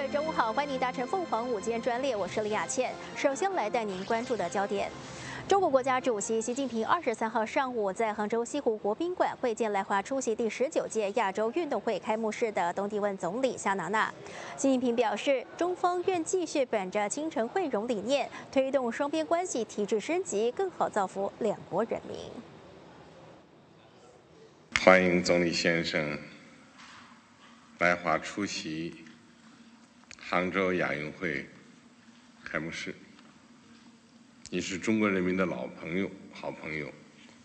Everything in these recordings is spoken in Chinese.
位中午好，欢迎搭乘凤凰午间专列，我是李雅倩。首先来带您关注的焦点。中国国家主席习近平23号上午在杭州西湖国宾馆会见来华出席第19届亚洲运动会开幕式的东帝汶总理夏娜娜。习近平表示，中方愿继续本着亲诚惠容理念，推动双边关系提质升级，更好造福两国人民。 欢迎总理先生来华出席杭州亚运会开幕式。你是中国人民的老朋友、好朋友，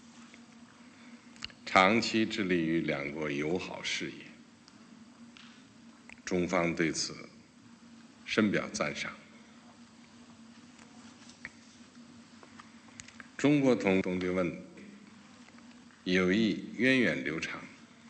长期致力于两国友好事业，中方对此深表赞赏。中国同东帝汶友谊源远流长，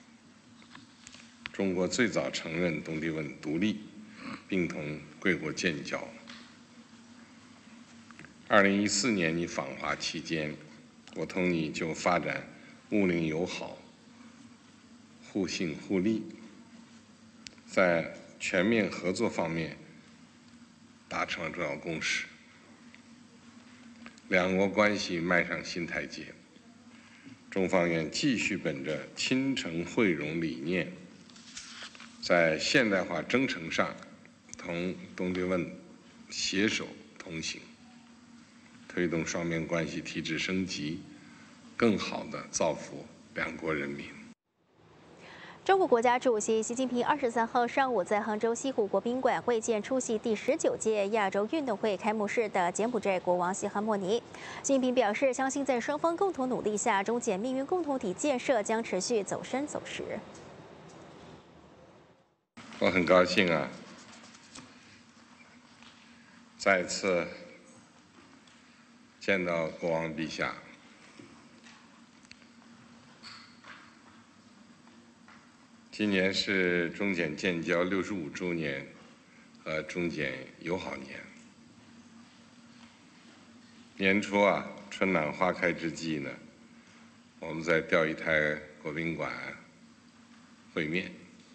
中国最早承认东帝汶独立，并同贵国建交。2014年你访华期间，我同你就发展睦邻友好、互信互利，在全面合作方面达成了重要共识，两国关系迈上新台阶。中方愿继续本着亲诚惠容理念，在现代化征程上同东帝汶携手同行，推动双边关系提质升级，更好地造福两国人民。 中国国家主席习近平23号上午在杭州西湖国宾馆会见出席第19届亚洲运动会开幕式的柬埔寨国王西哈莫尼。习近平表示，相信在双方共同努力下，中柬命运共同体建设将持续走深走实。 我很高兴再次见到国王陛下。今年是中柬建交65周年和中柬友好年。年初春暖花开之际呢，我们在钓鱼台国宾馆会面。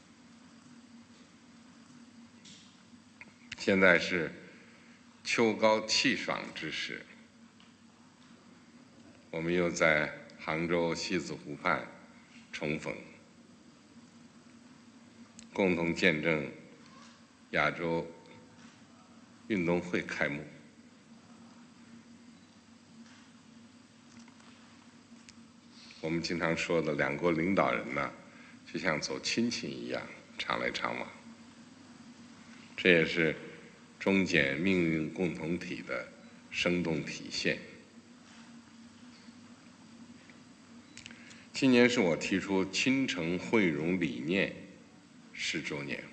现在是秋高气爽之时，我们又在杭州西子湖畔重逢，共同见证亚洲运动会开幕。我们经常说的，两国领导人呢，就像走亲情一样，常来常往。这也是中柬命运共同体的生动体现。今年是我提出亲诚惠容理念10周年。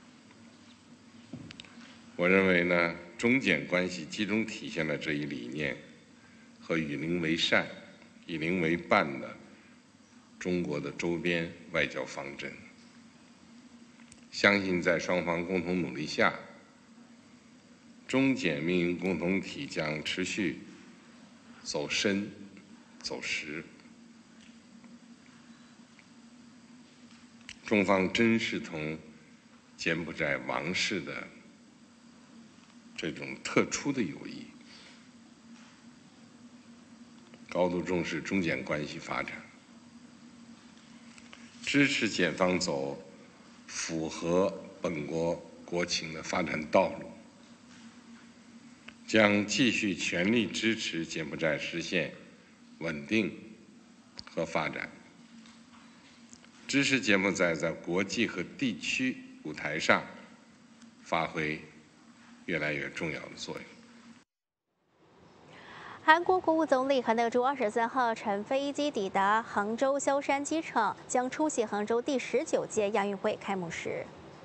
我认为呢，中柬关系集中体现了这一理念和与邻为善、以邻为伴的中国的周边外交方针。相信在双方共同努力下，中柬命运共同体将持续走深走实。中方珍视同柬埔寨王室的这种特殊的友谊，高度重视中柬关系发展，支持柬方走符合本国国情的发展道路，将继续全力支持柬埔寨实现稳定和发展，支持柬埔寨在国际和地区舞台上发挥越来越重要的作用。 韩国国务总理韩德洙23号乘飞机抵达杭州萧山机场，将出席杭州第19届亚运会开幕式。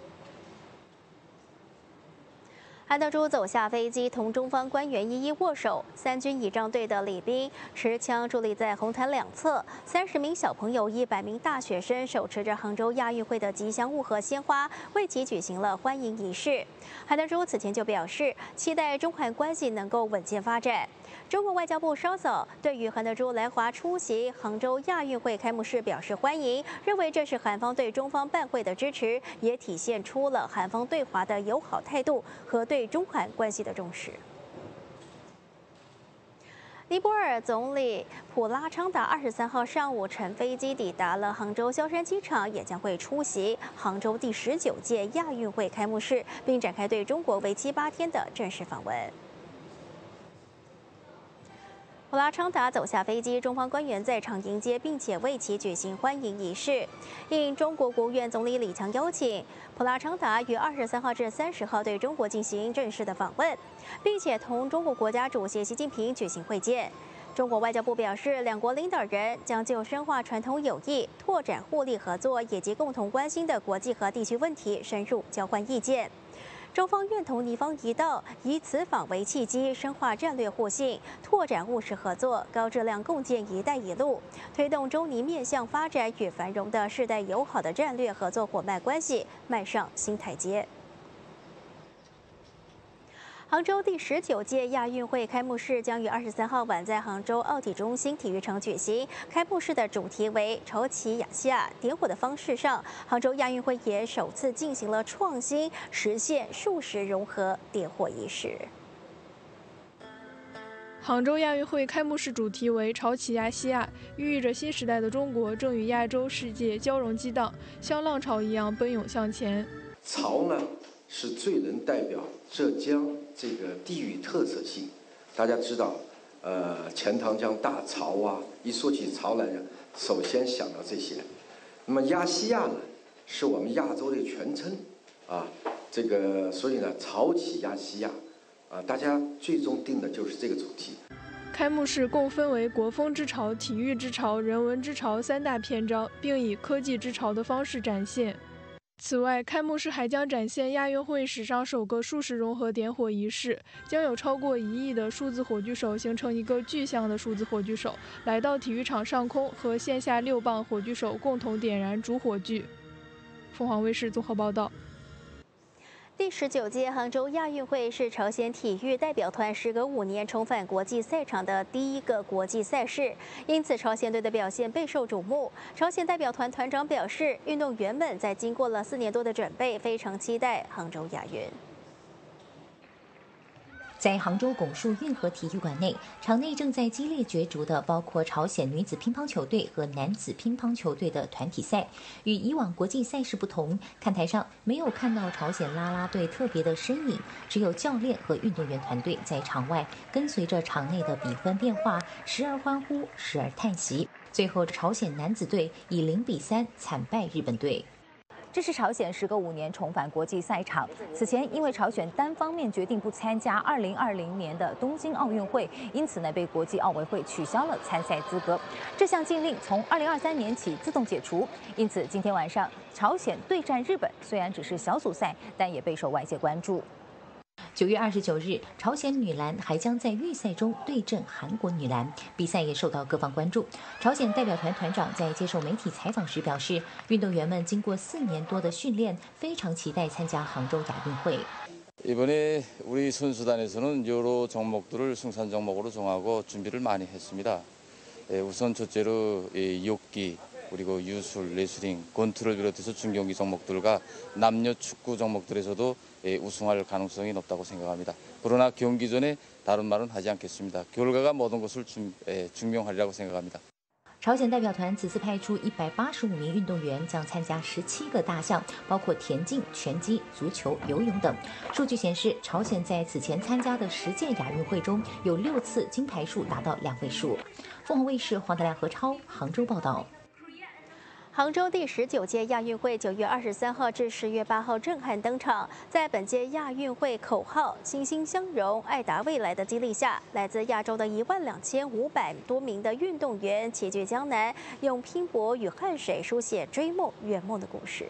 韩德洙走下飞机，同中方官员一一握手。3军仪仗队的礼兵持枪伫立在红毯两侧，30名小朋友、100名大学生手持着杭州亚运会的吉祥物和鲜花，为其举行了欢迎仪式。韩德洙此前就表示，期待中韩关系能够稳健发展。 中国外交部稍早对于韩德洙来华出席杭州亚运会开幕式表示欢迎，认为这是韩方对中方办会的支持，也体现出了韩方对华的友好态度和对中韩关系的重视。尼泊尔总理普拉昌达23号上午乘飞机抵达了杭州萧山机场，也将会出席杭州第19届亚运会开幕式，并展开对中国为期8天的正式访问。普拉昌达走下飞机，中方官员在场迎接，并且为其举行欢迎仪式。应中国国务院总理李强邀请，普拉昌达于23号至30号对中国进行正式的访问，并且同中国国家主席习近平举行会见。中国外交部表示，两国领导人将就深化传统友谊、拓展互利合作以及共同关心的国际和地区问题深入交换意见。中方愿同尼方一道，以此访为契机，深化战略互信，拓展务实合作，高质量共建“一带一路”，推动中尼面向发展与繁荣的世代友好的战略合作伙伴关系迈上新台阶。杭州第19届亚运会开幕式将于23号晚在杭州奥体中心体育场举行。开幕式的主题为“筹旗亚细亚”，点火的方式上，杭州亚运会也首次进行了创新，实现数十融合点火仪式。 杭州亚运会开幕式主题为“潮起亚细亚”，寓意着新时代的中国正与亚洲世界交融激荡，像浪潮一样奔涌向前。 潮呢，是最能代表浙江这个地域特色性。大家知道，钱塘江大潮啊，一说起潮来，首先想到这些。那么亚细亚呢，是我们亚洲的全称啊，这个所以呢，潮起亚细亚啊，大家最终定的就是这个主题。 开幕式共分为国风之潮、体育之潮、人文之潮3大篇章，并以科技之潮的方式展现。此外，开幕式还将展现亚运会史上首个数十融合点火仪式，将有超过1亿的数字火炬手形成一个具象的数字火炬手，来到体育场上空和线下6棒火炬手共同点燃主火炬。凤凰卫视综合报道。 第19届杭州亚运会是朝鲜体育代表团时隔5年重返国际赛场的第一个国际赛事，因此朝鲜队的表现备受瞩目。朝鲜代表团团长表示，运动员们在经过了4年多的准备，非常期待杭州亚运。 在杭州拱墅运河体育馆内，场内正在激烈角逐的包括朝鲜女子乒乓球队和男子乒乓球队的团体赛。与以往国际赛事不同，看台上没有看到朝鲜啦啦队特别的身影，只有教练和运动员团队在场外跟随着场内的比分变化，时而欢呼，时而叹息。最后，朝鲜男子队以0-3惨败日本队。这是朝鲜时隔5年重返国际赛场。此前，因为朝鲜单方面决定不参加2020年的东京奥运会，因此被国际奥委会取消了参赛资格。这项禁令从2023年起自动解除，因此今天晚上朝鲜对战日本，虽然只是小组赛，但也备受外界关注。9月29日，朝鲜女篮还将在预赛中对阵韩国女篮，比赛也受到各方关注。朝鲜代表团团长在接受媒体采访时表示，运动员们经过4年多的训练，非常期待参加杭州亚运会。 이번에 우리 선수단에서는 여러 종목들을 승산 종목으로 정하고 준비를 많이 했습니다. 우선 첫째로 역기, 그리고 유술, 레슬링, 권투를 비롯해서 중경기 종목들과 남녀 축구 종목들에서도 우승할 가능성이 높다고 생각합니다. 그러나 경기 전에 다른 말은 하지 않겠습니다. 결과가 모든 것을 증명하리라고 생각합니다. 朝鲜代表团此次派出185名运动员，将参加17个大项，包括田径、拳击、足球、游泳等。数据显示，朝鲜在此前参加的10届亚运会中，有6次金牌数达到2位数。凤凰卫视黄德亮、何超杭州报道。 杭州第19届亚运会9月23号至10月8号震撼登场。在本届亚运会口号“欣欣向荣，爱达未来”的激励下，来自亚洲的12500多名的运动员齐聚江南，用拼搏与汗水书写追梦圆梦的故事。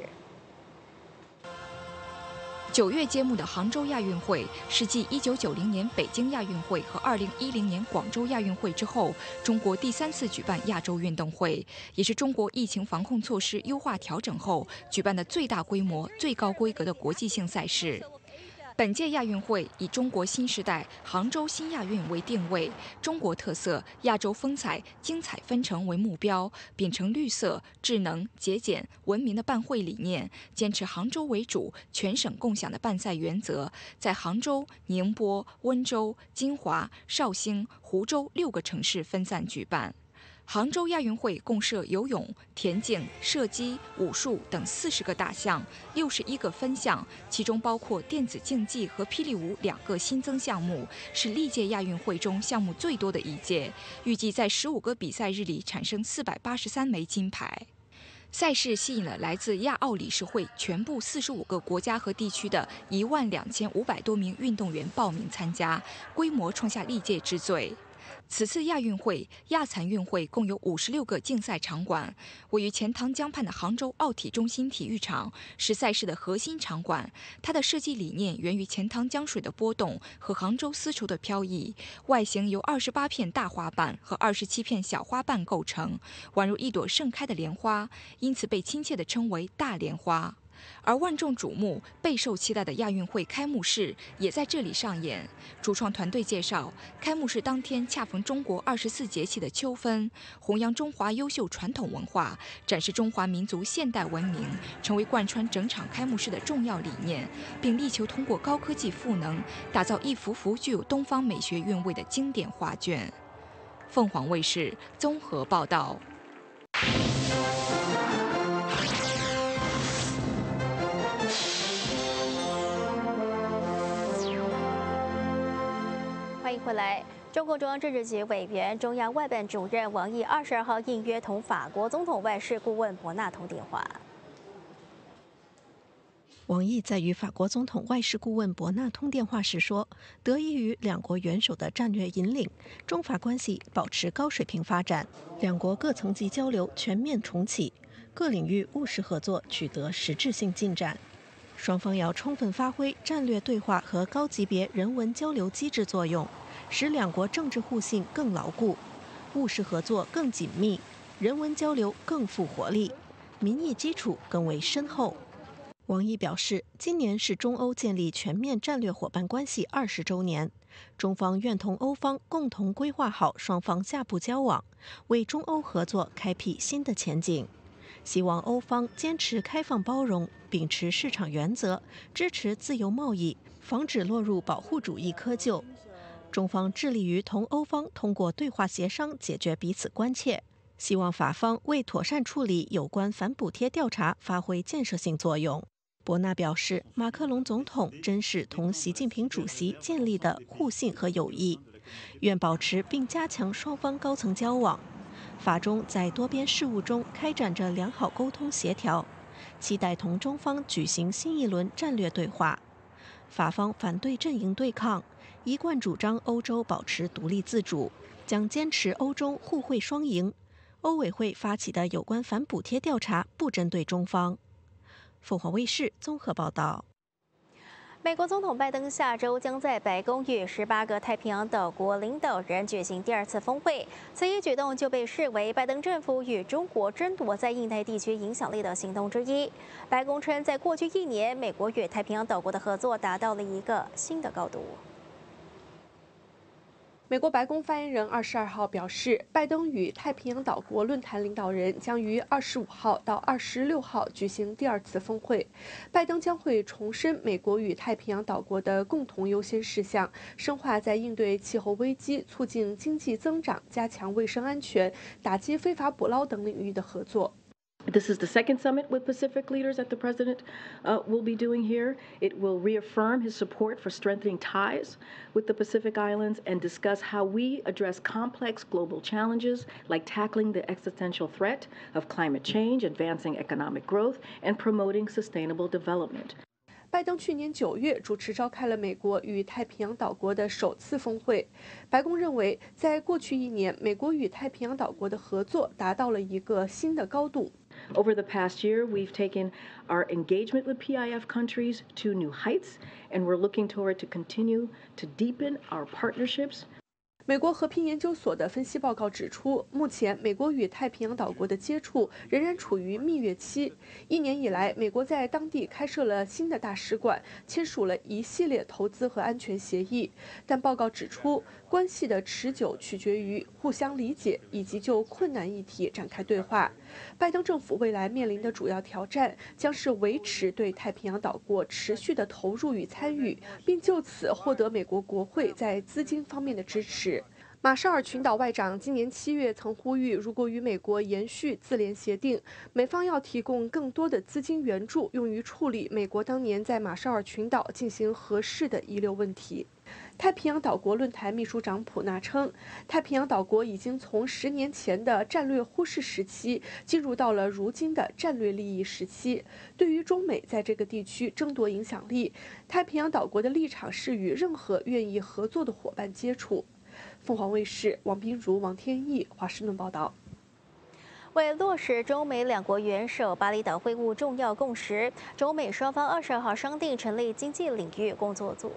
9月揭幕的杭州亚运会是继1990年北京亚运会和2010年广州亚运会之后，中国第3次举办亚洲运动会，也是中国疫情防控措施优化调整后举办的最大规模、最高规格的国际性赛事。 本届亚运会以中国新时代杭州新亚运为定位，中国特色、亚洲风采、精彩纷呈为目标，秉承绿色、智能、节俭、文明的办会理念，坚持杭州为主、全省共享的办赛原则，在杭州、宁波、温州、金华、绍兴、湖州6个城市分散举办。杭州亚运会共设游泳、田径、射击、武术等40个大项，61个分项，其中包括电子竞技和霹雳舞2个新增项目，是历届亚运会中项目最多的一届。预计在15个比赛日里产生483枚金牌。赛事吸引了来自亚奥理事会全部45个国家和地区的12500多名运动员报名参加，规模创下历届之最。此次亚运会、亚残运会共有56个竞赛场馆，位于钱塘江畔的杭州奥体中心体育场是赛事的核心场馆。它的设计理念源于钱塘江水的波动和杭州丝绸的飘逸，外形由28片大花瓣和27片小花瓣构成，宛如一朵盛开的莲花，因此被亲切地称为大莲花。而万众瞩目、备受期待的亚运会开幕式也在这里上演。主创团队介绍，开幕式当天恰逢中国24节气的秋分，弘扬中华优秀传统文化，展示中华民族现代文明，成为贯穿整场开幕式的重要理念，并力求通过高科技赋能，打造一幅幅具有东方美学韵味的经典画卷。凤凰卫视综合报道。 欢迎回来。中共中央政治局委员、中央外办主任王毅22号应约同法国总统外事顾问博纳通电话。 王毅在与法国总统外事顾问博纳通电话时说，得益于两国元首的战略引领，中法关系保持高水平发展，两国各层级交流全面重启，各领域务实合作取得实质性进展。双方要充分发挥战略对话和高级别人文交流机制作用，使两国政治互信更牢固，务实合作更紧密，人文交流更富活力，民意基础更为深厚。王毅表示，今年是中欧建立全面战略伙伴关系20周年，中方愿同欧方共同规划好双方下步交往，为中欧合作开辟新的前景。希望欧方坚持开放包容，秉持市场原则，支持自由贸易，防止落入保护主义窠臼。中方致力于同欧方通过对话协商解决彼此关切，希望法方为妥善处理有关反补贴调查发挥建设性作用。博纳表示，马克龙总统珍视同习近平主席建立的互信和友谊，愿保持并加强双方高层交往。法中在多边事务中开展着良好沟通协调，期待同中方举行新一轮战略对话。法方反对阵营对抗，一贯主张欧洲保持独立自主，将坚持欧中互惠双赢。欧委会发起的有关反补贴调查不针对中方。凤凰卫视综合报道。 美国总统拜登下周将在白宫与18个太平洋岛国领导人举行第2次峰会，此一举动就被视为拜登政府与中国争夺在印太地区影响力的行动之一。白宫称，在过去1年，美国与太平洋岛国的合作达到了一个新的高度。 美国白宫发言人22号表示，拜登与太平洋岛国论坛领导人将于25号到26号举行第2次峰会。拜登将会重申美国与太平洋岛国的共同优先事项，深化在应对气候危机、促进经济增长、加强卫生安全、打击非法捕捞等领域的合作。 This is the second summit with Pacific leaders that the president will be doing here. It will reaffirm his support for strengthening ties with the Pacific Islands and discuss how we address complex global challenges like tackling the existential threat of climate change, advancing economic growth, and promoting sustainable development. 拜登去年9月主持召开了美国与太平洋岛国的首次峰会。白宫认为，在过去1年，美国与太平洋岛国的合作达到了一个新的高度。 Over the past year, we've taken our engagement with PIF countries to new heights, and we're looking toward to continue to deepen our partnerships. 美国和平研究所的分析报告指出，目前美国与太平洋岛国的接触仍然处于蜜月期。1年以来，美国在当地开设了新的大使馆，签署了一系列投资和安全协议。但报告指出，关系的持久取决于互相理解以及就困难议题展开对话。拜登政府未来面临的主要挑战将是维持对太平洋岛国持续的投入与参与，并就此获得美国国会在资金方面的支持。马绍尔群岛外长今年7月曾呼吁，如果与美国延续自联协定，美方要提供更多的资金援助，用于处理美国当年在马绍尔群岛进行核试的遗留问题。太平洋岛国论坛秘书长普纳称，太平洋岛国已经从10年前的战略忽视时期进入到了如今的战略利益时期。对于中美在这个地区争夺影响力，太平洋岛国的立场是与任何愿意合作的伙伴接触。凤凰卫视王彬如、王天翼华盛顿报道。 为落实中美两国元首巴厘岛会晤重要共识，中美双方22号商定成立经济领域工作组。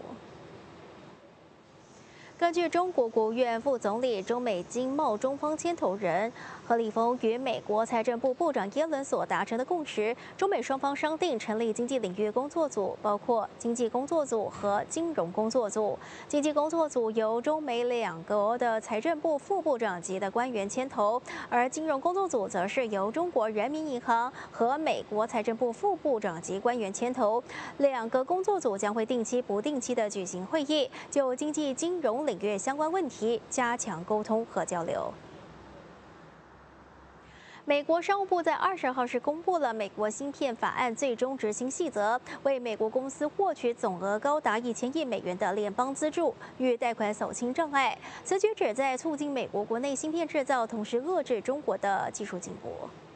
根据中国国务院副总理、中美经贸中方牵头人何立峰与美国财政部部长耶伦所达成的共识，中美双方商定成立经济领域工作组，包括经济工作组和金融工作组。经济工作组由中美两国的财政部副部长级的官员牵头，而金融工作组则是由中国人民银行和美国财政部副部长级官员牵头。两个工作组将会定期、不定期的举行会议，就经济金融领域相关问题加强沟通和交流。美国商务部在20号是公布了美国芯片法案最终执行细则，为美国公司获取总额高达1000亿美元的联邦资助与贷款扫清障碍。此举旨在促进美国国内芯片制造，同时遏制中国的技术进步。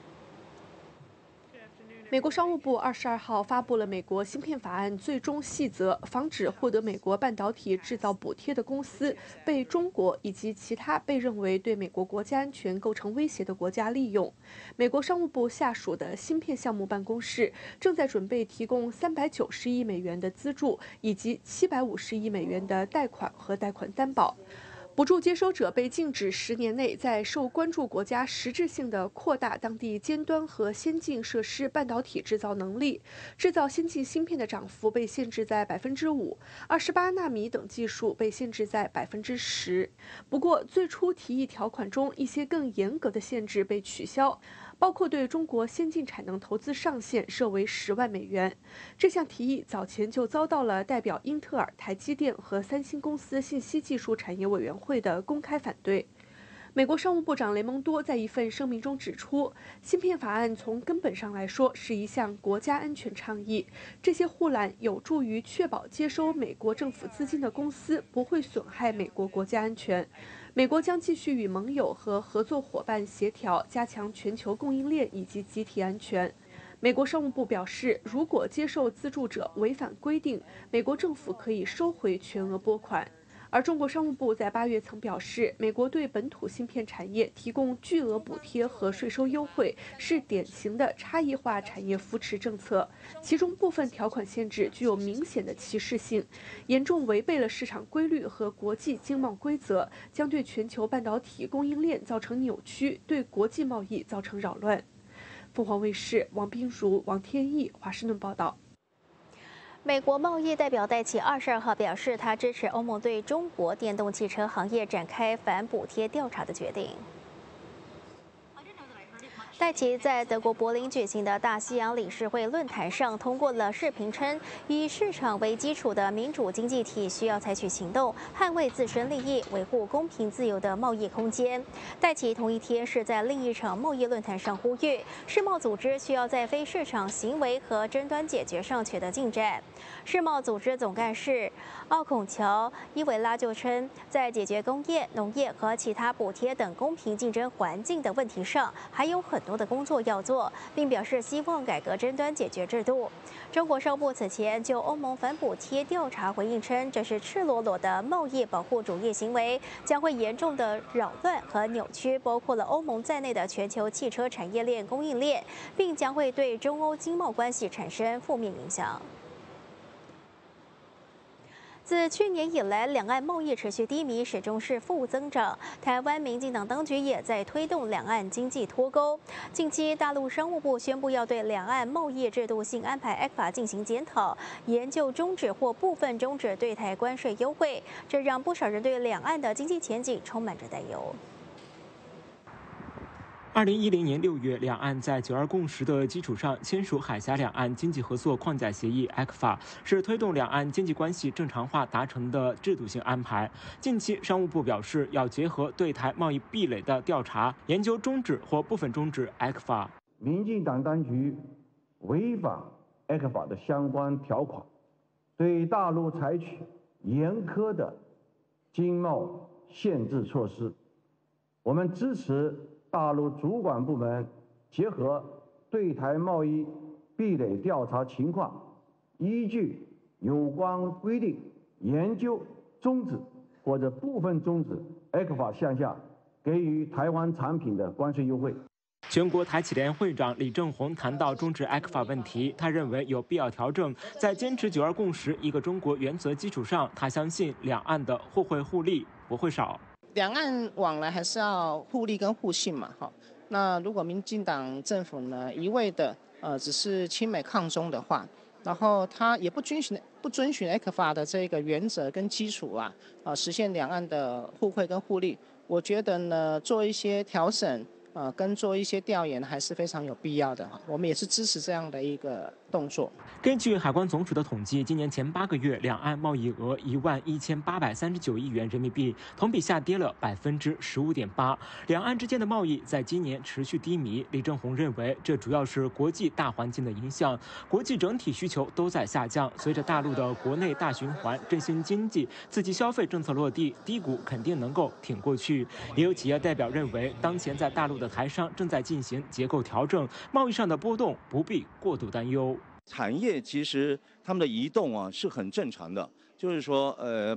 美国商务部22号发布了美国芯片法案最终细则，防止获得美国半导体制造补贴的公司被中国以及其他被认为对美国国家安全构成威胁的国家利用。美国商务部下属的芯片项目办公室正在准备提供390亿美元的资助，以及750亿美元的贷款和贷款担保。补助接收者被禁止10年内在受关注国家实质性地扩大当地尖端和先进设施半导体制造能力，制造先进芯片的涨幅被限制在5%，28纳米等技术被限制在10%。不过，最初提议条款中一些更严格的限制被取消。包括对中国先进产能投资上限设为10万美元。这项提议早前就遭到了代表英特尔、台积电和三星公司信息技术产业委员会的公开反对。美国商务部长雷蒙多在一份声明中指出，芯片法案从根本上来说是一项国家安全倡议，这些护栏有助于确保接收美国政府资金的公司不会损害美国国家安全。美国将继续与盟友和合作伙伴协调，加强全球供应链以及集体安全。美国商务部表示，如果接受资助者违反规定，美国政府可以收回全额拨款。而中国商务部在8月曾表示，美国对本土芯片产业提供巨额补贴和税收优惠，是典型的差异化产业扶持政策，其中部分条款限制具有明显的歧视性，严重违背了市场规律和国际经贸规则，将对全球半导体供应链造成扭曲，对国际贸易造成扰乱。凤凰卫视王彬如、王天翼华盛顿报道。 美国贸易代表戴奇22号表示，他支持欧盟对中国电动汽车行业展开反补贴调查的决定。戴奇在德国柏林举行的大西洋理事会论坛上通过了视频称，以市场为基础的民主经济体需要采取行动，捍卫自身利益，维护公平自由的贸易空间。戴奇同一天是在另一场贸易论坛上呼吁，世贸组织需要在非市场行为和争端解决上取得进展。世贸组织总干事奥孔乔伊维拉就称，在解决工业、农业和其他补贴等公平竞争环境的问题上，还有很多的工作要做，并表示希望改革争端解决制度。中国商务部此前就欧盟反补贴调查回应称，这是赤裸裸的贸易保护主义行为，将会严重的扰乱和扭曲包括了欧盟在内的全球汽车产业链供应链，并将会对中欧经贸关系产生负面影响。 自去年以来，两岸贸易持续低迷，始终是负增长。台湾民进党当局也在推动两岸经济脱钩。近期，大陆商务部宣布要对两岸贸易制度性安排 ECFA 进行检讨，研究终止或部分终止对台关税优惠，这让不少人对两岸的经济前景充满着担忧。 2010年6月，两岸在9·2共识的基础上签署海峡两岸经济合作框架协议 ECFA， 是推动两岸经济关系正常化达成的制度性安排。近期，商务部表示要结合对台贸易壁垒的调查，研究终止或部分终止 ECFA。 民进党当局违反 ECFA 的相关条款，对大陆采取严苛的经贸限制措施，我们支持大陆主管部门结合对台贸易壁垒调查情况，依据有关规定研究终止或者部分终止 ECFA 项下给予台湾产品的关税优惠。 全国台企联会长李正宏谈到终止 ECFA 问题，他认为有必要调整，在坚持9·2共识一个中国原则基础上，他相信两岸的互惠互利不会少。 两岸往来还是要互利跟互信嘛，哈。那如果民进党政府呢一味的只是亲美抗中的话，然后他也不遵循 ECFA 的这个原则跟基础实现两岸的互惠跟互利，我觉得呢做一些调整跟做一些调研还是非常有必要的，我们也是支持这样的一个动作。 根据海关总署的统计，今年前8个月，两岸贸易额11839亿元人民币，同比下跌了15.8%。两岸之间的贸易在今年持续低迷。李正宏认为，这主要是国际大环境的影响，国际整体需求都在下降。随着大陆的国内大循环、振兴经济、刺激消费政策落地，低谷肯定能够挺过去。也有企业代表认为，当前在大陆的台商正在进行结构调整，贸易上的波动不必过度担忧。 产业其实他们的移动是很正常的，就是说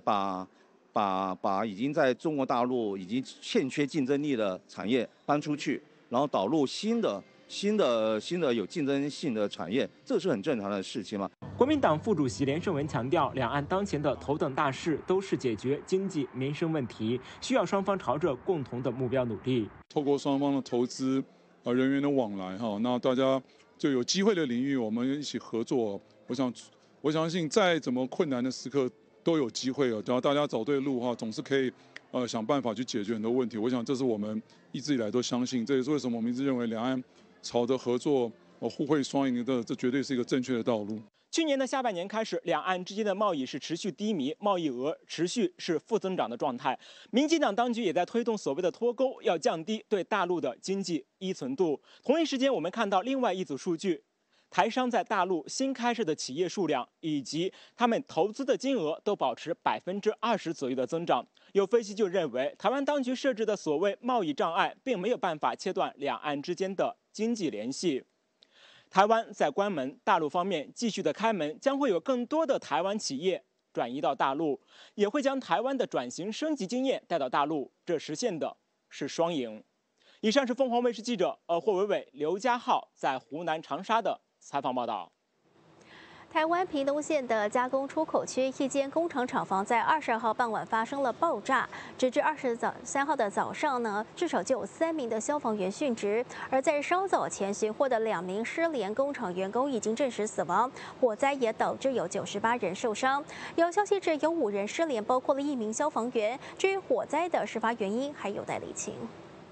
把已经在中国大陆已经欠缺竞争力的产业搬出去，然后导入新的有竞争性的产业，这是很正常的事情嘛。 国民党副主席连胜文强调，两岸当前的头等大事都是解决经济民生问题，需要双方朝着共同的目标努力。 透过双方的投资人员的往来那大家就有机会的领域，我们一起合作。我相信再怎么困难的时刻都有机会只要大家走对路总是可以想办法去解决很多问题。我想这是我们一直以来都相信，这也是为什么我们一直认为两岸朝着合作互惠双赢的，这绝对是一个正确的道路。 去年的下半年开始，两岸之间的贸易是持续低迷，贸易额持续是负增长的状态。民进党当局也在推动所谓的脱钩，要降低对大陆的经济依存度。同一时间，我们看到另外一组数据，台商在大陆新开设的企业数量以及他们投资的金额都保持20%左右的增长。有分析就认为，台湾当局设置的所谓贸易障碍，并没有办法切断两岸之间的经济联系。台湾在关门，大陆方面继续的开门，将会有更多的台湾企业转移到大陆，也会将台湾的转型升级经验带到大陆，这实现的是双赢。以上是凤凰卫视记者霍伟伟、刘家浩在湖南长沙的采访报道。 台湾屏东县的加工出口区一间工厂厂房在22号傍晚发生了爆炸，直至23号的早上呢，至少就有3名的消防员殉职。而在稍早前寻获的2名失联工厂员工已经证实死亡，火灾也导致有98人受伤。有消息指有5人失联，包括了1名消防员。至于火灾的事发原因，还有待厘清。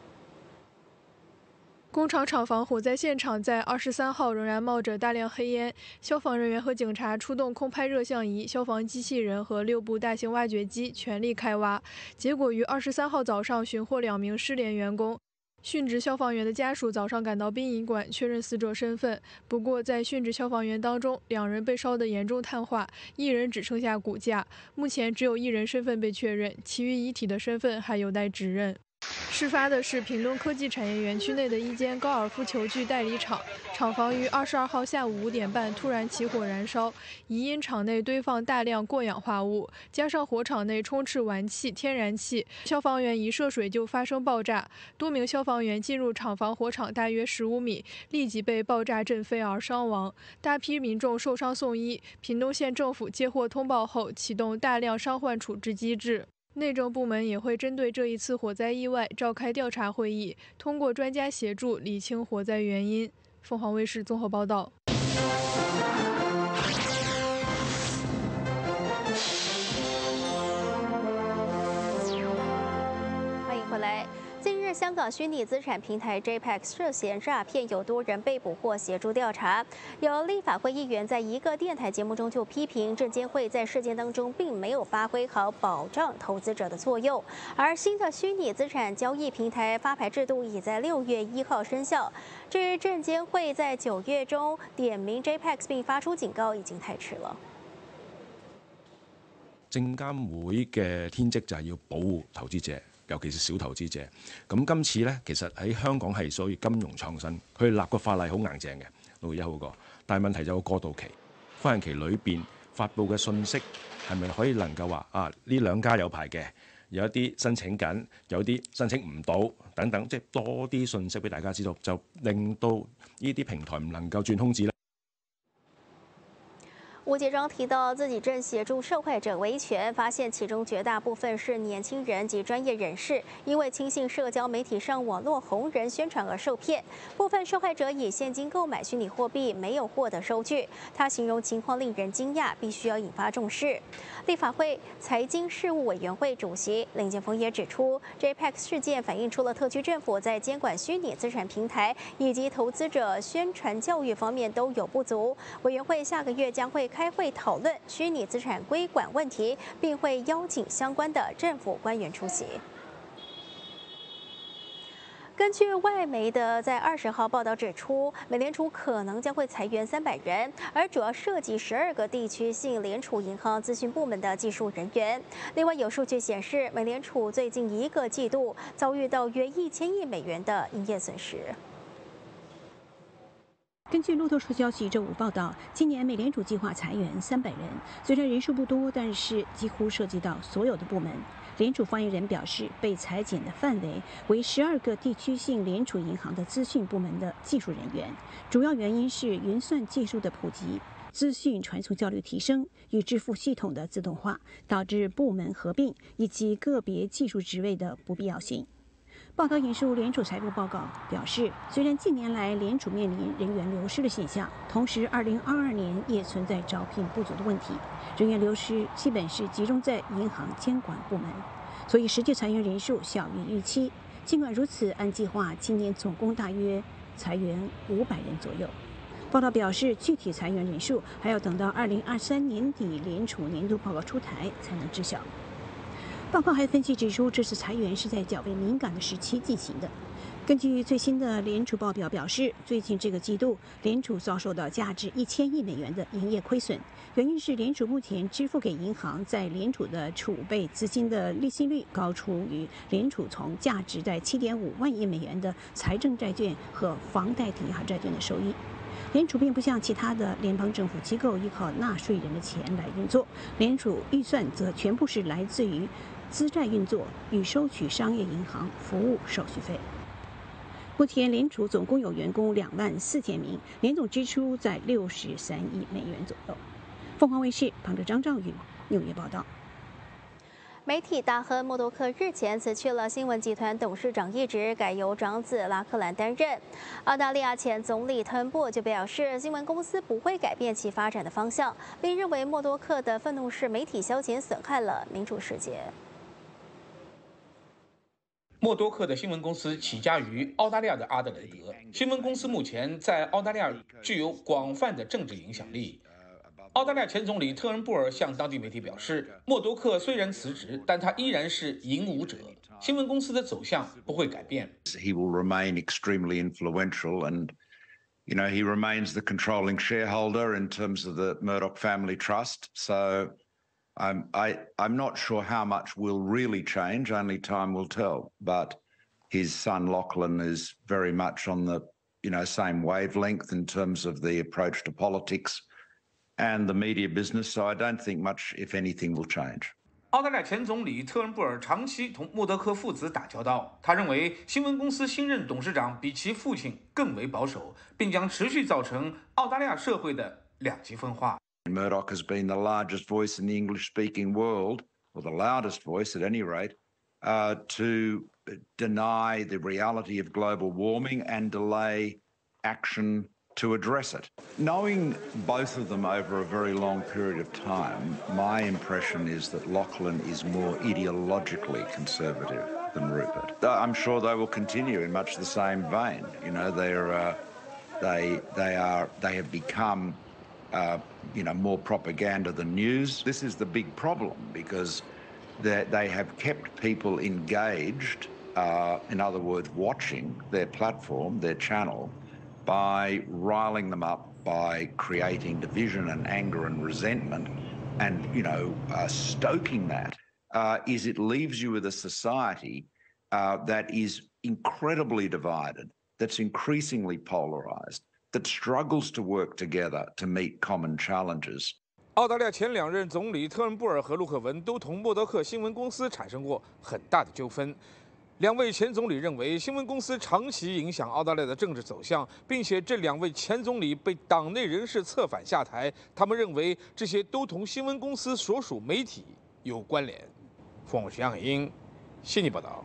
工厂厂房火灾现场在23号仍然冒着大量黑烟，消防人员和警察出动空拍热像仪、消防机器人和6部大型挖掘机全力开挖，结果于23号早上寻获2名失联员工。殉职消防员的家属早上赶到殡仪馆确认死者身份，不过在殉职消防员当中，2人被烧得严重碳化，1人只剩下骨架，目前只有1人身份被确认，其余遗体的身份还有待指认。 事发的是屏东科技产业园区内的一间高尔夫球具代理厂，厂房于22号下午5点半突然起火燃烧，疑因厂内堆放大量过氧化物，加上火场内充斥warm气、天然气，消防员一涉水就发生爆炸，多名消防员进入厂房火场大约15米，立即被爆炸震飞而伤亡，大批民众受伤送医。屏东县政府接获通报后，启动大量伤患处置机制。内政部门也会针对这一次火灾意外召开调查会议，通过专家协助理清火灾原因。凤凰卫视综合报道。 欢迎回来。近日，香港虚拟资产平台 JPEX 涉嫌诈骗，有多人被捕或协助调查。有立法会议员在一个电台节目中就批评证监会在事件当中并没有发挥好保障投资者的作用。而新的虚拟资产交易平台发牌制度已在6月1号生效。至于证监会在9月中点名 JPEX 並發出警告，已經太遲了。 證監會嘅天職就係要保護投資者。尤其是小投資者，咁今次呢，其實喺香港係屬於金融創新，佢立個法例好硬淨嘅，6月1號個，但係問題就有個過渡期，寬限期裏邊發布嘅信息係咪可以能夠話呢兩家有牌嘅，有一啲申請緊，有啲申請唔到等等，即係多啲信息俾大家知道，就令到呢啲平台唔能夠轉空子啦。 吴杰章提到，自己正协助受害者维权，发现其中绝大部分是年轻人及专业人士，因为轻信社交媒体上网络红人宣传而受骗。部分受害者以现金购买虚拟货币，没有获得收据。他形容情况令人惊讶，必须要引发重视。立法会财经事务委员会主席林健锋也指出 ，JPEX 事件反映出了特区政府在监管虚拟资产平台以及投资者宣传教育方面都有不足。委员会下个月将会开会讨论虚拟资产规管问题，并会邀请相关的政府官员出席。根据外媒的在20号报道指出，美联储可能将会裁员300人，而主要涉及12个地区性联储银行资讯部门的技术人员。另外，有数据显示，美联储最近1个季度遭遇到约1000亿美元的营业损失。 根据路透社消息，周五报道，今年美联储计划裁员300人，虽然人数不多，但是几乎涉及到所有的部门。联储发言人表示，被裁减的范围为12个地区性联储银行的资讯部门的技术人员，主要原因是云算技术的普及、资讯传输效率提升与支付系统的自动化，导致部门合并以及个别技术职位的不必要性。报道引述联储财务报告表示，虽然近年来联储面临人员流失的现象，同时2022年也存在招聘不足的问题，人员流失基本是集中在银行监管部门，所以实际裁员人数小于预期。尽管如此，按计划今年总共大约裁员500人左右。报道表示，具体裁员人数还要等到2023年底联储年度报告出台才能知晓。报告还分析指出，这次裁员是在较为敏感的时期进行的。根据最新的联储报表表示，最近这个季度联储遭受到价值1000亿美元的营业亏损，原因是联储目前支付给银行在联储的储备资金的利息率高出于联储从价值在7.5万亿美元的财政债券和房贷抵押债券的收益。联储并不像其他的联邦政府机构依靠纳税人的钱来运作，联储预算则全部是来自于资债运作与收取商业银行服务手续费。目前联储总共有员工24000名，年总支出在63亿美元左右。凤凰卫视旁者张兆宇纽约报道。 媒体大亨默多克日前辞去了新闻集团董事长一职，改由长子拉克兰担任。澳大利亚前总理特恩布就表示，新闻公司不会改变其发展的方向，并认为默多克的愤怒式媒体消遣损害了民主世界。 默多克的新闻公司起家于澳大利亚的阿德莱德。新闻公司目前在澳大利亚具有广泛的政治影响力。澳大利亚前总理特恩布尔向当地媒体表示，默多克虽然辞职，但他依然是引武者。新闻公司的走向不会改变。 He will remain extremely influential, and he remains the controlling shareholder in terms of the Murdoch family trust. So I'm not sure how much will really change. Only time will tell. But his son Lachlan is very much on the same wavelength in terms of the approach to politics and the media business. So I don't think much, if anything, will change. 澳大利亚前总理特恩布尔长期同默多克父子打交道，他认为新闻公司新任董事长比其父亲更为保守，并将持续造成澳大利亚社会的两极分化。 Murdoch has been the largest voice in the English-speaking world, or the loudest voice at any rate, to deny the reality of global warming and delay action to address it. Knowing both of them over a very long period of time, my impression is that Lachlan is more ideologically conservative than Rupert. I'm sure they will continue in much the same vein. They have become more propaganda than news. This is the big problem because they have kept people engaged, in other words, watching their platform, their channel, by riling them up, by creating division and anger and resentment, and stoking that, is it leaves you with a society that is incredibly divided, that's increasingly polarized, that struggles to work together to meet common challenges. 澳大利亚前两任总理特恩布尔和陆克文都同默多克新闻公司产生过很大的纠纷。两位前总理认为，新闻公司长期影响澳大利亚的政治走向，并且这两位前总理被党内人士策反下台。他们认为这些都同新闻公司所属媒体有关联。凤徐阳英，悉尼报道。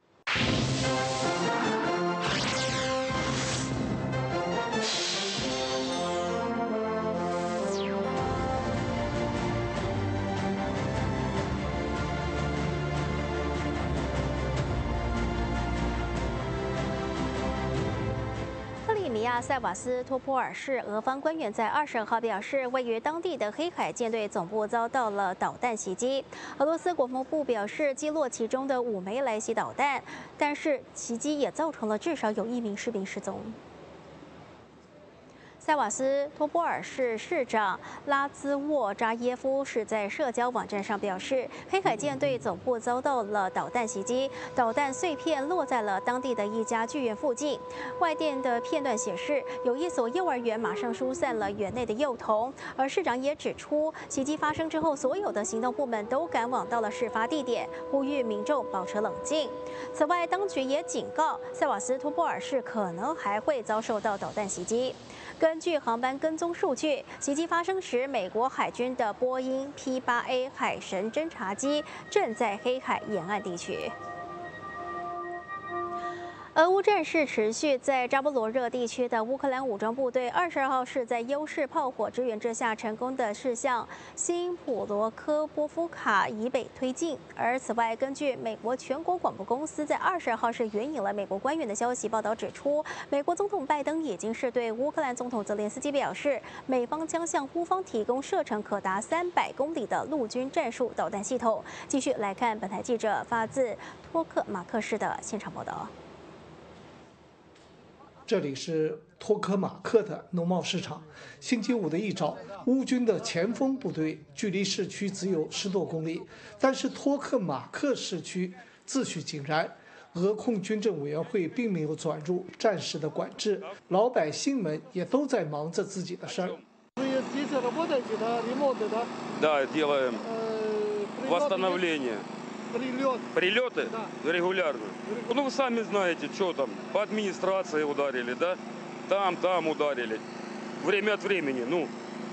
塞瓦斯托波尔市俄方官员在22号表示，位于当地的黑海舰队总部遭到了导弹袭击。俄罗斯国防部表示，击落其中的5枚来袭导弹，但是袭击也造成了至少有1名士兵失踪。塞瓦斯托波尔市市长拉兹沃扎耶夫是在社交网站上表示，黑海舰队总部遭到了导弹袭击，导弹碎片落在了当地的一家剧院附近。外电的片段显示，有一所幼儿园马上疏散了园内的幼童，而市长也指出，袭击发生之后，所有的行动部门都赶往到了事发地点，呼吁民众保持冷静。此外，当局也警告，塞瓦斯托波尔市可能还会遭受到导弹袭击。根据航班跟踪数据，袭击发生时，美国海军的波音 P-8A 海神侦察机正在黑海沿岸地区。俄乌战事持续，在扎波罗热地区的乌克兰武装部队22号是在优势炮火支援之下，成功的是向新普罗科波夫卡以北推进。而此外，根据美国全国广播公司在22号是援引了美国官员的消息报道指出，美国总统拜登已经是对乌克兰总统泽连斯基表示，美方将向乌方提供射程可达300公里的陆军战术导弹系统。继续来看本台记者发自托克马克市的现场报道。 这里是托科马克的农贸市场。星期五的一早，乌军的前锋部队距离市区只有10多公里，但是托克马克市区秩序井然。俄控军政委员会并没有转入战时的管制，老百姓们也都在忙着自己的事儿。 Да, делаем восстановление. Прилеты регулярно. Ну, вы сами знаете, что там. По администрации ударили, да? Там ударили. Время от времени, ну.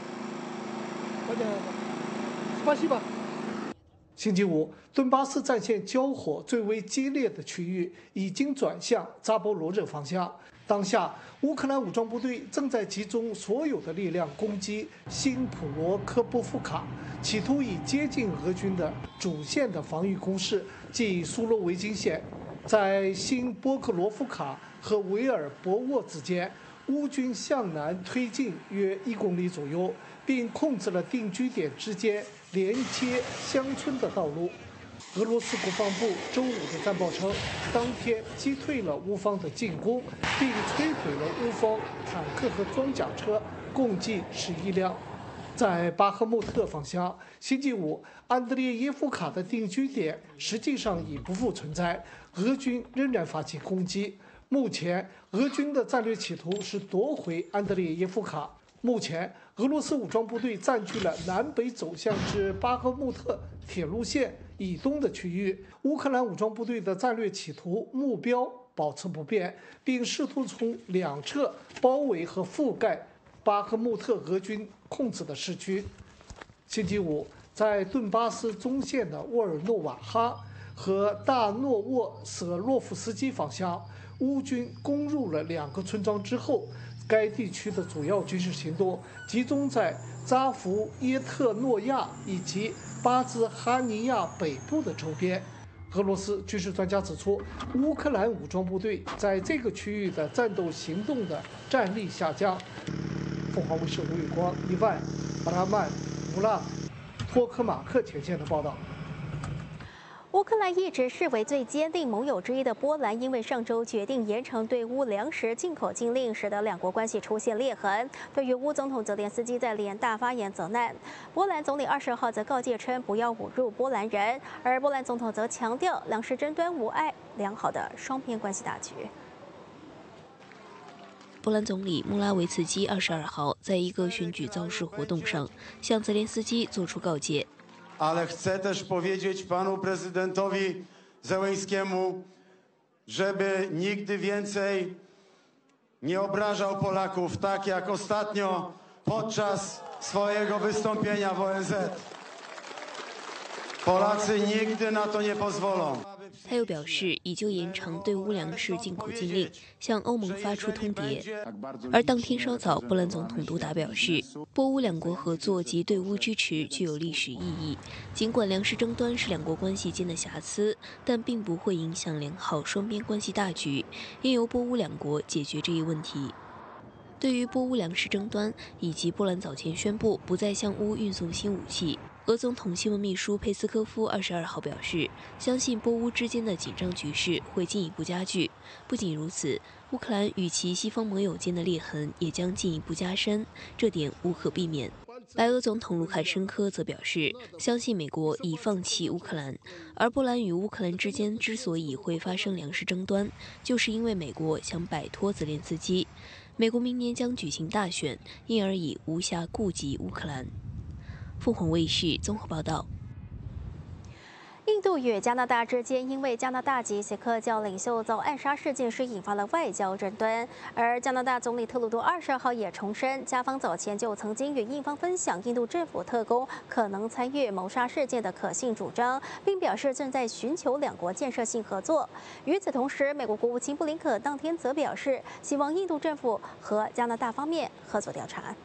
Спасибо. 星期五，顿巴斯战线交火最为激烈的区域已经转向扎波罗热方向。当下，乌克兰武装部队正在集中所有的力量攻击新普罗科波夫卡，企图以接近俄军的主线的防御工事，即苏罗维金线。在新波克罗夫卡和维尔博沃之间，乌军向南推进约1公里左右，并控制了定居点之间连接乡村的道路。俄罗斯国防部周五的战报称，当天击退了乌方的进攻，并摧毁了乌方坦克和装甲车，共计11辆。在巴赫穆特方向，星期五，安德烈耶夫卡的定居点实际上已不复存在， 俄军仍然发起攻击。目前，俄军的战略企图是夺回安德烈耶夫卡。目前，俄罗斯武装部队占据了南北走向至巴赫穆特铁路线以东的区域。乌克兰武装部队的战略企图目标保持不变，并试图从两侧包围和覆盖巴赫穆特俄军控制的市区。星期五，在顿巴斯中线的沃尔诺瓦哈和大诺沃舍洛夫斯基方向，乌军攻入了2个村庄之后，该地区的主要军事行动集中在扎弗耶特诺亚以及巴兹哈尼亚北部的周边。俄罗斯军事专家指出，乌克兰武装部队在这个区域的战斗行动的战力下降。凤凰卫视吴宇光、伊万、巴拉曼、乌拉、托科马克前线的报道。 乌克兰一直视为最坚定盟友之一的波兰，因为上周决定延长对乌粮食进口禁令，使得两国关系出现裂痕。对于乌总统泽连斯基在联大发言责难，波兰总理20号则告诫称不要侮辱波兰人，而波兰总统则强调粮食争端无碍良好的双边关系大局。 波兰总理穆拉维茨基22号在一个选举造势活动上向泽连斯基作出告诫。 Ale chcę też powiedzieć panu prezydentowi Zełenskiemu, żeby nigdy więcej nie obrażał Polaków tak jak ostatnio podczas swojego wystąpienia w ONZ. Polacy nigdy na to nie pozwolą. 他又表示，已就延长对乌粮食进口禁令向欧盟发出通牒。而当天稍早，波兰总统杜达表示，波乌两国合作及对乌支持具有历史意义。尽管粮食争端是两国关系间的瑕疵，但并不会影响良好双边关系大局，应由波乌两国解决这一问题。对于波乌粮食争端以及波兰早前宣布不再向乌运送新武器，俄总统新闻秘书佩斯科夫22号表示，相信波乌之间的紧张局势会进一步加剧。不仅如此，乌克兰与其西方盟友间的裂痕也将进一步加深，这点无可避免。白俄总统卢卡申科则表示，相信美国已放弃乌克兰，而波兰与乌克兰之间之所以会发生粮食争端，就是因为美国想摆脱泽连斯基。美国明年将举行大选，因而已无暇顾及乌克兰。凤凰卫视综合报道。 印度与加拿大之间因为加拿大籍锡克教领袖遭暗杀事件是引发了外交争端，而加拿大总理特鲁多20号也重申，加方早前就曾经与印方分享印度政府特工可能参与谋杀事件的可信主张，并表示正在寻求两国建设性合作。与此同时，美国国务卿布林肯当天则表示，希望印度政府和加拿大方面合作调查。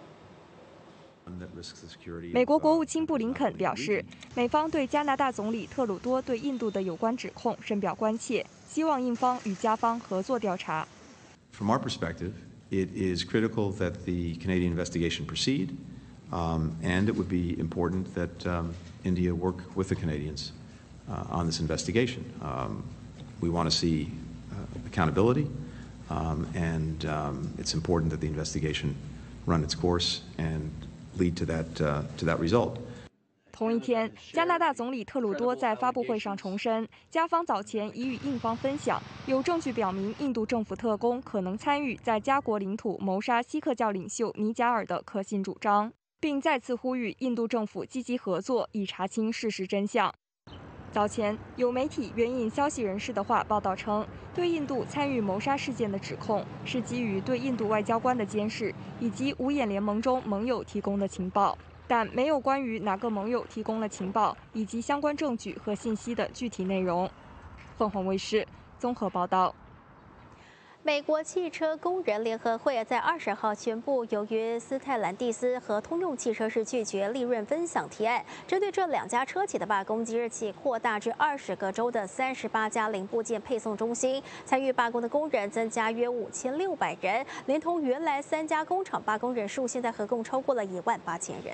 美国国务卿布林肯表示，美方对加拿大总理特鲁多对印度的有关指控深表关切，希望印方与加方合作调查。 From our perspective, it is critical that the Canadian investigation proceed, and it would be important that India work with the Canadians on this investigation. We want to see accountability, and it's important that the investigation run its course and lead to that result. 同一天，加拿大总理特鲁多在发布会上重申，加方早前已与印方分享有证据表明印度政府特工可能参与在加国领土谋杀锡克教领袖尼贾尔的可信主张，并再次呼吁印度政府积极合作，以查清事实真相。早前，有媒体援引消息人士的话报道称，对印度参与谋杀事件的指控是基于对印度外交官的监视以及五眼联盟中盟友提供的情报，但没有关于哪个盟友提供了情报以及相关证据和信息的具体内容。凤凰卫视综合报道。 美国汽车工人联合会在20号宣布，由于斯泰兰蒂斯和通用汽车是拒绝利润分享提案，针对这2家车企的罢工即日起扩大至20个州的38家零部件配送中心。参与罢工的工人增加约5600人，连同原来3家工厂罢工人数，现在合共超过了18000人。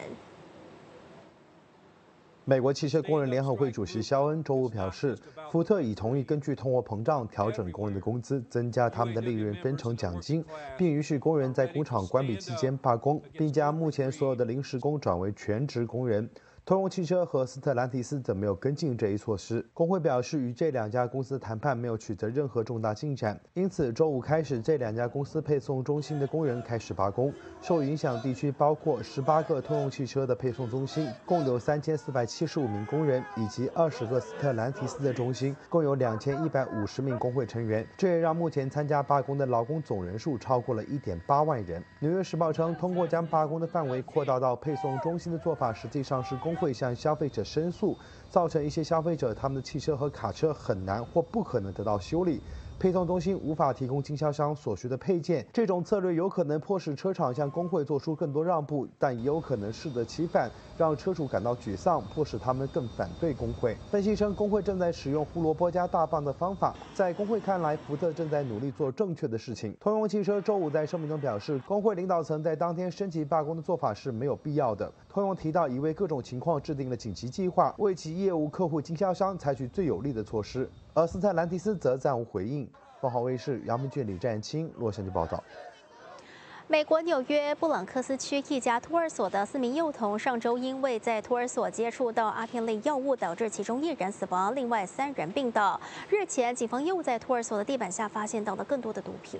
美国汽车工人联合会主席肖恩周五表示，福特已同意根据通货膨胀调整工人的工资，增加他们的利润分成奖金，并允许工人在工厂关闭期间罢工，并将目前所有的临时工转为全职工人。 通用汽车和斯特兰提斯则没有跟进这一措施。工会表示，与这两家公司谈判没有取得任何重大进展，因此周五开始，这两家公司配送中心的工人开始罢工。受影响地区包括18个通用汽车的配送中心，共有3475名工人，以及20个斯特兰提斯的中心，共有2150名工会成员。这也让目前参加罢工的劳工总人数超过了1.8万人。纽约时报称，通过将罢工的范围扩大到配送中心的做法，实际上是工会向消费者申诉，造成一些消费者他们的汽车和卡车很难或不可能得到修理。配送中心无法提供经销商所需的配件，这种策略有可能迫使车厂向工会做出更多让步，但也有可能适得其反，让车主感到沮丧，迫使他们更反对工会。分析称，工会正在使用胡萝卜加大棒的方法，在工会看来，福特正在努力做正确的事情。通用汽车周五在声明中表示，工会领导层在当天升级罢工的做法是没有必要的。通用提到，已为各种情况制定了紧急计划，为其业务客户经销商采取最有力的措施。而斯特兰提斯则暂无回应。凤凰卫视杨明俊、李占清洛杉矶报道。 美国纽约布朗克斯区一家托儿所的4名幼童上周因为在托儿所接触到阿片类药物，导致其中1人死亡，另外3人病倒。日前，警方又在托儿所的地板下发现到了更多的毒品。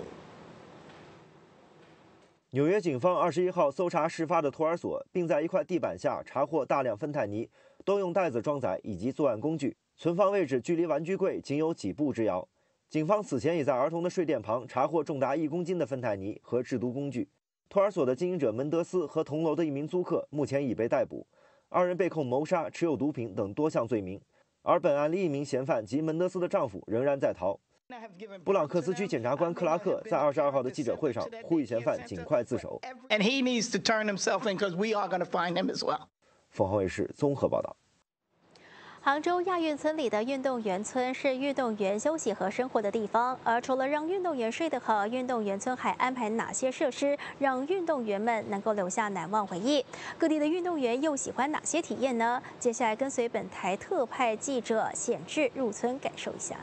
纽约警方21号搜查事发的托儿所，并在一块地板下查获大量芬太尼、多用袋子装载以及作案工具，存放位置距离玩具柜仅有几步之遥。警方此前也在儿童的睡垫旁查获重达1公斤的芬太尼和制毒工具。托儿所的经营者门德斯和同楼的1名租客目前已被逮捕，2人被控谋杀、持有毒品等多项罪名，而本案另一名嫌犯及门德斯的丈夫仍然在逃。布朗克斯区检察官克拉克在22号的记者会上呼吁嫌犯尽快自首。凤凰卫视综合报道。 杭州亚运村里的运动员村是运动员休息和生活的地方，而除了让运动员睡得好，运动员村还安排哪些设施让运动员们能够留下难忘回忆？各地的运动员又喜欢哪些体验呢？接下来跟随本台特派记者显志入村感受一下。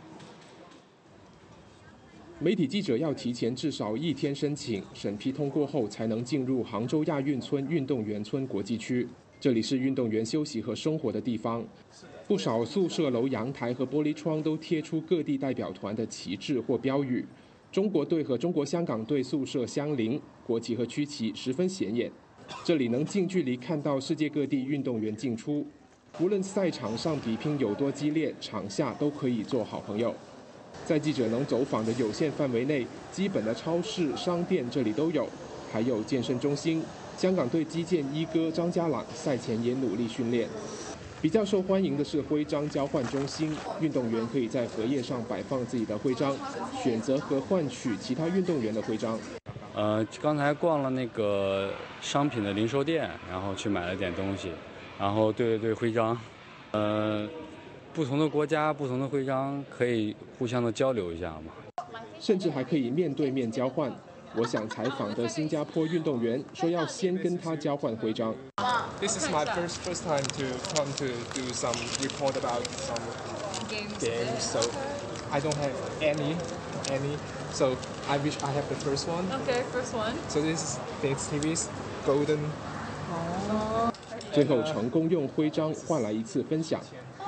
媒体记者要提前至少1天申请，审批通过后才能进入杭州亚运村运动员村国际区。这里是运动员休息和生活的地方，不少宿舍楼阳台和玻璃窗都贴出各地代表团的旗帜或标语。中国队和中国香港队宿舍相邻，国旗和区旗十分显眼。这里能近距离看到世界各地运动员进出，无论赛场上比拼有多激烈，场下都可以做好朋友。在记者能走访的有限范围内，基本的超市、商店这里都有，还有健身中心。香港队击剑一哥张家朗赛前也努力训练。比较受欢迎的是徽章交换中心，运动员可以在荷叶上摆放自己的徽章，选择和换取其他运动员的徽章。 刚才逛了那个商品的零售店，然后去买了点东西，然后对徽章，不同的国家、不同的徽章可以互相的交流一下嘛， 甚至还可以面对面交换。我想采访的新加坡运动员说要先跟他交换徽章。 This is my first time to come to do some report about some games, so I don't have any. So I wish I have the first one. Okay, first one. So this is Phoenix TV's Golden. 最后成功用徽章换来一次分享。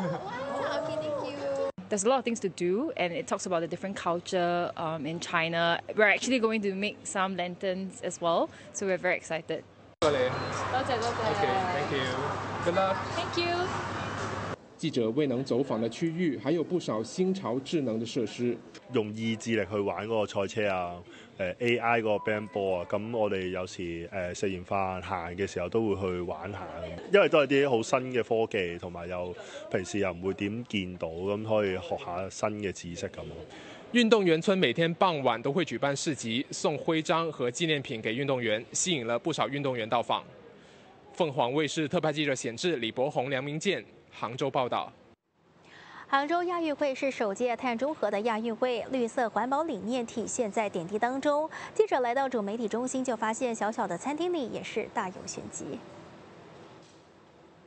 There's a lot of things to do, and it talks about the different culture in China. We're actually going to make some lanterns as well, so we're very excited. 多謝。Okay, thank you. Good luck. Thank you. 记者未能走訪的區域，還有不少新潮智能的設施。 用意志力去玩嗰個賽車啊，AI 嗰個 band 波啊，咁我哋有時食完飯行嘅時候都會去玩下，因為都係啲好新嘅科技，同埋又平時又唔會點見到，咁可以學下新嘅知識咁。 運動員村每天傍晚都會舉辦市集，送徽章和紀念品給運動員，吸引了不少運動員到訪。鳳凰衛視特派記者顯志、李博宏、梁明健，杭州報道。 杭州亚运会是首届碳中和的亚运会，绿色环保理念体现在点滴当中。记者来到主媒体中心，就发现小小的餐厅里也是大有玄机。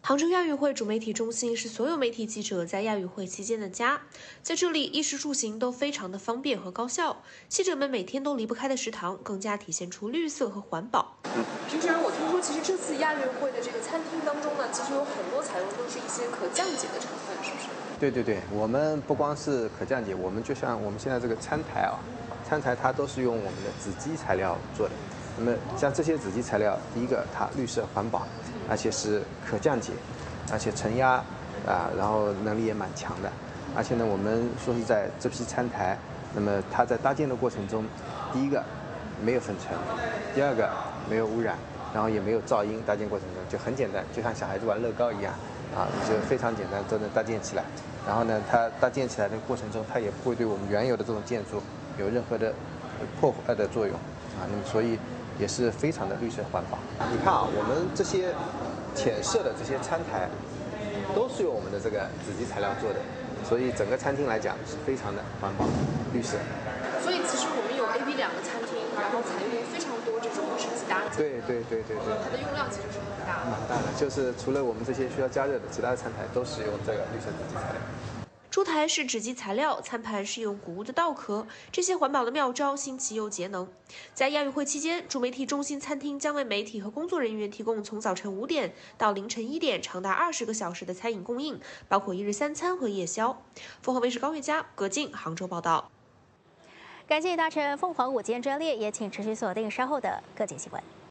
杭州亚运会主媒体中心是所有媒体记者在亚运会期间的家，在这里衣食住行都非常的方便和高效，记者们每天都离不开的食堂更加体现出绿色和环保。 平时我听说，其实这次亚运会的这个餐厅当中呢，其实有很多采用都是一些可降解的成分，是不是？ 对，我们不光是可降解，我们就像我们现在这个餐台啊，餐台它都是用我们的纸基材料做的。那么像这些纸基材料，第一个它绿色环保，而且是可降解，而且承压然后能力也蛮强的。而且呢，我们说实在，这批餐台，那么它在搭建的过程中，第一个没有粉尘，第二个没有污染，然后也没有噪音，搭建过程中就很简单，就像小孩子玩乐高一样就非常简单都能搭建起来。然后呢，它搭建起来的过程中，它也不会对我们原有的这种建筑有任何的破坏的作用那么所以也是非常的绿色环保。你看我们这些浅色的这些餐台都是用我们的这个纸基材料做的，所以整个餐厅来讲是非常的环保绿色。 所以其实我们有 A、B 2个餐厅，然后采用非常多这种纸基搭建。对，它的用量其实是很大的。蛮大的，就是除了我们这些需要加热的，其他的餐台都使用这个绿色纸基材料。 出台是纸基材料，餐盘是用谷物的稻壳，这些环保的妙招新奇又节能。在亚运会期间，主媒体中心餐厅将为媒体和工作人员提供从早晨5点到凌晨1点，长达20个小时的餐饮供应，包括1日3餐和夜宵。凤凰卫视高月佳、葛静杭州报道。 感谢搭乘凤凰午间专列，也请持续锁定稍后的各界新闻。